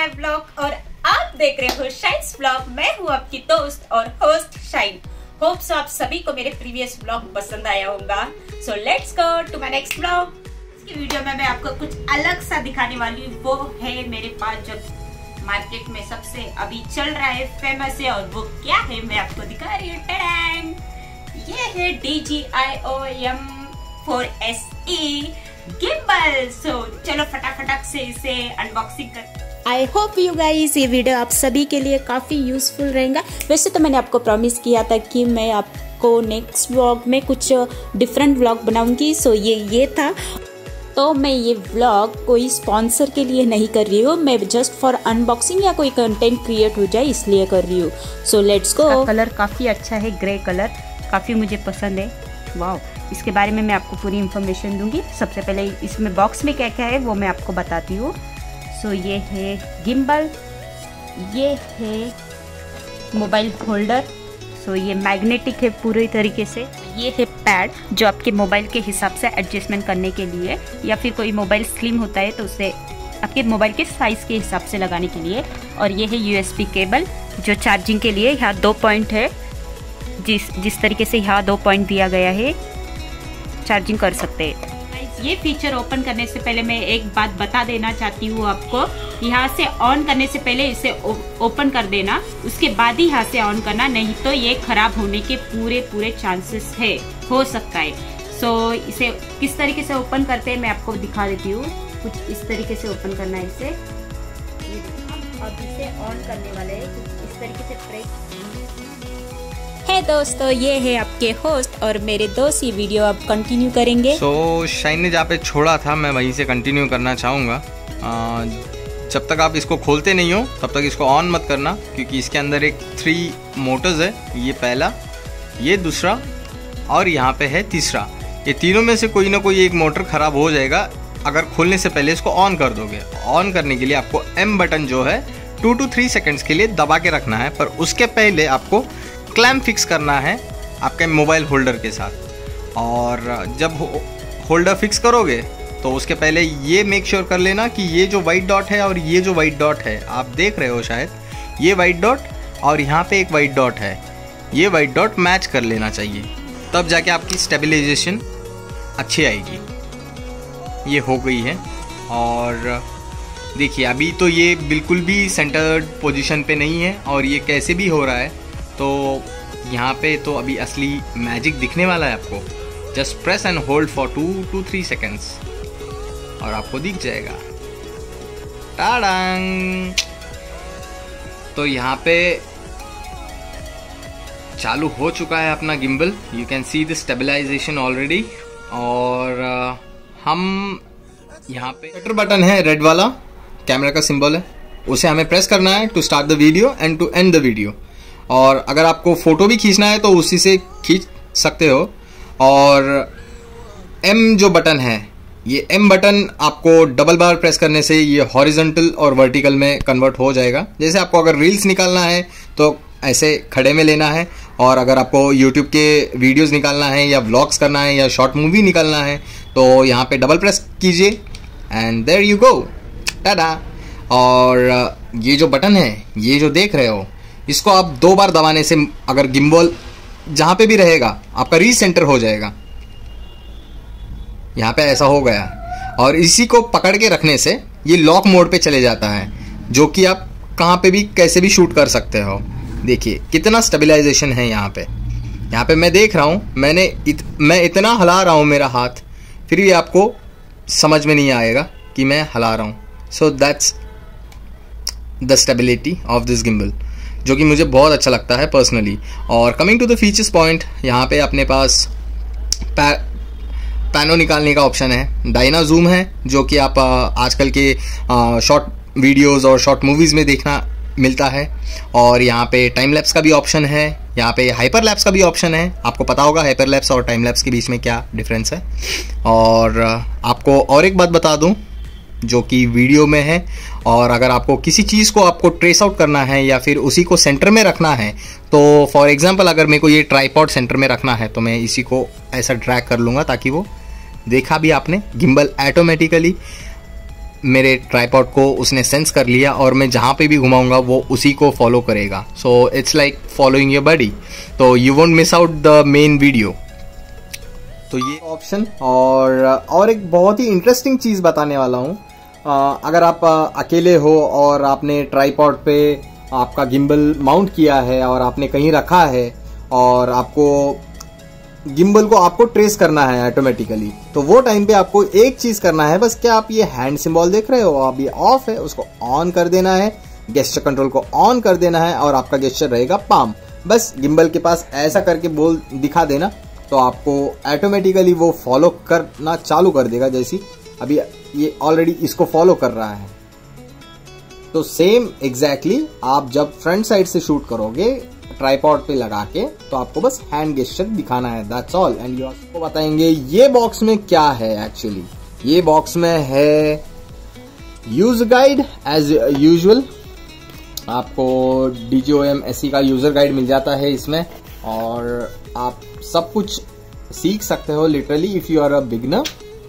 My blog और आप देख रहे हो शाइन्स ब्लॉग। मैं हूँ आपकी दोस्त और होस्ट शाइन। होप सो आप सभी को मेरे प्रीवियस ब्लॉग पसंद आया होगा। So let's go to my next blog. इसकी वीडियो में मैं आपको कुछ अलग सा दिखाने वाली हूँ। वो है मेरे पास जो मार्केट में सबसे अभी चल रहा है, फेमस है, और वो क्या है मैं आपको दिखा रही हूँ। ये है DJI M4SE गिम्बल। सो चलो फटाफट से इसे अनबॉक्सिंग कर। आई होप यू गाइस ये वीडियो आप सभी के लिए काफ़ी यूज़फुल रहेगा। वैसे तो मैंने आपको प्रॉमिस किया था कि मैं आपको नेक्स्ट व्लॉग में कुछ डिफरेंट व्लॉग बनाऊंगी। सो ये था। तो मैं ये व्लॉग कोई स्पॉन्सर के लिए नहीं कर रही हूँ, मैं जस्ट फॉर अनबॉक्सिंग या कोई कंटेंट क्रिएट हो जाए इसलिए कर रही हूँ। सो लेट्स गो। कलर काफ़ी अच्छा है, ग्रे कलर काफ़ी मुझे पसंद है। वाह, इसके बारे में मैं आपको पूरी इन्फॉर्मेशन दूंगी। सबसे पहले इसमें बॉक्स में क्या क्या है वो मैं आपको बताती हूँ। सो ये है गिम्बल, ये है मोबाइल होल्डर। सो ये मैग्नेटिक है पूरी तरीके से। ये है पैड जो आपके मोबाइल के हिसाब से एडजस्टमेंट करने के लिए, या फिर कोई मोबाइल स्लिम होता है तो उसे आपके मोबाइल के साइज़ के हिसाब से लगाने के लिए। और ये है USB केबल जो चार्जिंग के लिए। यहाँ 2 पॉइंट है, जिस तरीके से यहाँ 2 पॉइंट दिया गया है, चार्जिंग कर सकते हैं। ये फीचर ओपन करने से पहले मैं एक बात बता देना चाहती हूँ आपको। यहाँ से ऑन करने से पहले इसे ओपन कर देना, उसके बाद ही यहाँ से ऑन करना, नहीं तो ये खराब होने के पूरे चांसेस है, हो सकता है। सो इसे किस तरीके से ओपन करते हैं मैं आपको दिखा देती हूँ। कुछ इस तरीके से ओपन करना है इसे। अब इसे ऑन करने वाले हैं, कुछ इस तरीके से प्रेस। है दोस्तों, ये है आपके होस्ट और मेरे दोस्त। ये वीडियो अब कंटिन्यू करेंगे। सो शाइन ने जहाँ पे छोड़ा था मैं वहीं से कंटिन्यू करना चाहूँगा। जब तक आप इसको खोलते नहीं हो तब तक इसको ऑन मत करना, क्योंकि इसके अंदर एक 3 मोटर्स है। ये पहला, ये दूसरा और यहाँ पे है तीसरा। ये तीनों में से कोई ना कोई एक मोटर ख़राब हो जाएगा अगर खोलने से पहले इसको ऑन कर दोगे। ऑन करने के लिए आपको M बटन जो है 2 to 3 सेकेंड्स के लिए दबा के रखना है, पर उसके पहले आपको क्लैम्प फिक्स करना है आपके मोबाइल होल्डर के साथ। और जब होल्डर फिक्स करोगे तो उसके पहले ये मेक श्योर कर लेना कि ये जो वाइट डॉट है और ये जो वाइट डॉट है, आप देख रहे हो शायद, ये वाइट डॉट और यहाँ पे एक वाइट डॉट है, ये वाइट डॉट मैच कर लेना चाहिए, तब जाके आपकी स्टेबलाइजेशन अच्छी आएगी। ये हो गई है। और देखिए अभी तो ये बिल्कुल भी सेंटर्ड पोजीशन पे नहीं है, और ये कैसे भी हो रहा है तो यहाँ पे तो अभी असली मैजिक दिखने वाला है आपको। Just press and hold for 2 to 3 seconds और आपको दिख जाएगा। टाडांग! तो यहाँ पे चालू हो चुका है अपना gimbal. You can see the stabilization already. और हम यहाँ पे शटर बटन है, रेड वाला कैमरा का सिंबल है, उसे हमें प्रेस करना है to start the video and to end the video. और अगर आपको फोटो भी खींचना है तो उसी से खींच सकते हो। और M जो बटन है, ये M बटन आपको डबल बार प्रेस करने से ये हॉरिजॉन्टल और वर्टिकल में कन्वर्ट हो जाएगा। जैसे आपको अगर रील्स निकालना है तो ऐसे खड़े में लेना है, और अगर आपको YouTube के वीडियोस निकालना है या व्लॉग्स करना है या शॉर्ट मूवी निकालना है तो यहाँ पे डबल प्रेस कीजिए and there you go, tada. और ये जो बटन है, ये जो देख रहे हो, इसको आप 2 बार दबाने से अगर गिम्बल जहाँ पे भी रहेगा आपका रीसेंटर हो जाएगा। यहाँ पे ऐसा हो गया। और इसी को पकड़ के रखने से ये लॉक मोड पे चले जाता है, जो कि आप कहाँ पे भी कैसे भी शूट कर सकते हो। देखिए कितना स्टेबलाइजेशन है यहाँ पे। यहाँ पे मैं देख रहा हूँ, मैं इतना हिला रहा हूँ मेरा हाथ, फिर भी आपको समझ में नहीं आएगा कि मैं हिला रहा हूँ। So that's the stability of this gimbal, जो कि मुझे बहुत अच्छा लगता है पर्सनली। और coming to the features point, यहाँ पे अपने पास पैनो निकालने का ऑप्शन है, डायना जूम है, जो कि आप आजकल के शॉर्ट वीडियोस और शॉर्ट मूवीज़ में देखना मिलता है। और यहाँ पे टाइम लैप्स का भी ऑप्शन है, यहाँ पे हाइपर लैप्स का भी ऑप्शन है। आपको पता होगा हाइपर लैप्स और टाइम लैप्स के बीच में क्या डिफरेंस है। और आपको और एक बात बता दूँ जो कि वीडियो में है, और अगर आपको किसी चीज़ को आपको ट्रेस आउट करना है या फिर उसी को सेंटर में रखना है, तो फॉर एग्जांपल अगर मेरे को ये ट्राइपॉड सेंटर में रखना है तो मैं इसी को ऐसा ड्रैग कर लूँगा ताकि वो देखा भी आपने गिम्बल ऑटोमेटिकली मेरे ट्राइपॉड को उसने सेंस कर लिया और मैं जहाँ पे भी घुमाऊंगा वो उसी को फॉलो करेगा। So it's like following your body, तो you won't miss out the main video. तो ये ऑप्शन और एक बहुत ही इंटरेस्टिंग चीज़ बताने वाला हूँ। अगर आप अकेले हो और आपने ट्राइपॉड पे आपका गिम्बल माउंट किया है और आपने कहीं रखा है और आपको गिम्बल को आपको ट्रेस करना है ऑटोमेटिकली, तो वो टाइम पे आपको एक चीज करना है बस। क्या आप ये हैंड सिंबल देख रहे हो, अब ये ऑफ है, उसको ऑन कर देना है, गेस्चर कंट्रोल को ऑन कर देना है और आपका गेस्चर रहेगा पाम। बस गिम्बल के पास ऐसा करके बोल दिखा देना, तो आपको ऑटोमेटिकली वो फॉलो करना चालू कर देगा। जैसी अभी ये ऑलरेडी इसको फॉलो कर रहा है। तो सेम एग्जैक्टली आप जब फ्रंट साइड से शूट करोगे ट्राइपॉड पे लगा के, तो आपको बस हैंड गेस्चर दिखाना है, दैट्स ऑल। एंड यू आपको बताएंगे ये बॉक्स में क्या है। एक्चुअली ये बॉक्स में है यूजर गाइड एज यूजुअल। आपको DJOM SE का यूजर गाइड मिल जाता है इसमें, और आप सब कुछ सीख सकते हो literally if you are a beginner.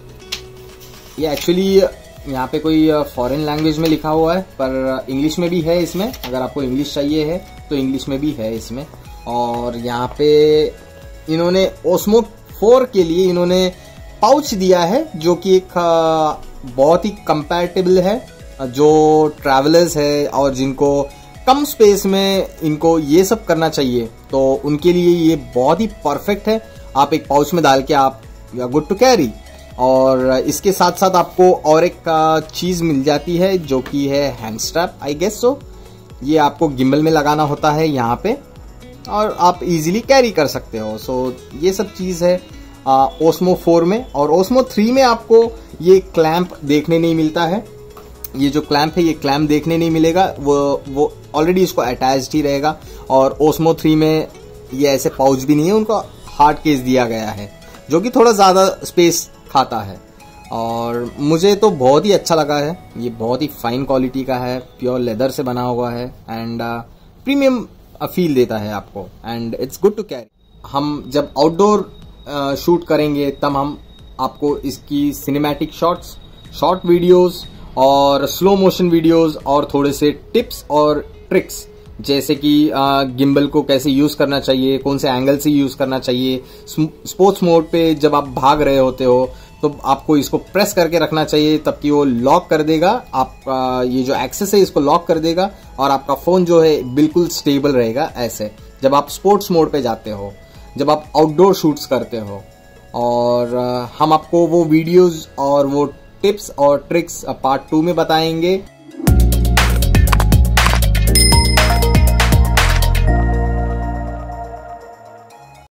ये एक्चुअली यहाँ पे कोई फॉरेन लैंग्वेज में लिखा हुआ है, पर इंग्लिश में भी है इसमें। अगर आपको इंग्लिश चाहिए है तो इंग्लिश में भी है इसमें। और यहाँ पे इन्होंने ओस्मो 4 के लिए इन्होंने पाउच दिया है, जो कि एक बहुत ही कंपैटिबल है। जो ट्रैवलर्स है और जिनको कम स्पेस में इनको ये सब करना चाहिए, तो उनके लिए ये बहुत ही परफेक्ट है। आप एक पाउच में डाल के आप you are good to carry. और इसके साथ साथ आपको और एक चीज मिल जाती है जो कि है hand strap, I guess so. ये आपको गिम्बल में लगाना होता है यहाँ पे, और आप इजीली कैरी कर सकते हो। सो ये सब चीज है ओस्मो 4 में। और ओस्मो 3 में आपको ये क्लैंप देखने नहीं मिलता है। ये जो क्लैंप है, ये क्लैंप देखने नहीं मिलेगा, वो ऑलरेडी इसको अटैच्ड ही रहेगा। और ओस्मो 3 में ये ऐसे पाउच भी नहीं है, उनको हार्ड केस दिया गया है, जो कि थोड़ा ज्यादा स्पेस खाता है। और मुझे तो बहुत ही अच्छा लगा है। ये बहुत ही फाइन क्वालिटी का है, प्योर लेदर से बना हुआ है, एंड प्रीमियम फील देता है आपको, and it's good to carry. हम जब आउटडोर शूट करेंगे तब हम आपको इसकी सिनेमैटिक शॉट्स, शॉर्ट वीडियोस और स्लो मोशन वीडियोस और थोड़े से टिप्स और ट्रिक्स, जैसे कि गिम्बल को कैसे यूज करना चाहिए, कौन से एंगल से यूज करना चाहिए। स्पोर्ट्स मोड पे जब आप भाग रहे होते हो तो आपको इसको प्रेस करके रखना चाहिए, तब कि वो लॉक कर देगा। आप ये जो एक्सेस है इसको लॉक कर देगा और आपका फोन जो है बिल्कुल स्टेबल रहेगा। ऐसे जब आप स्पोर्ट्स मोड पे जाते हो, जब आप आउटडोर शूट्स करते हो। और हम आपको वो वीडियोस और वो टिप्स और ट्रिक्स पार्ट 2 में बताएंगे।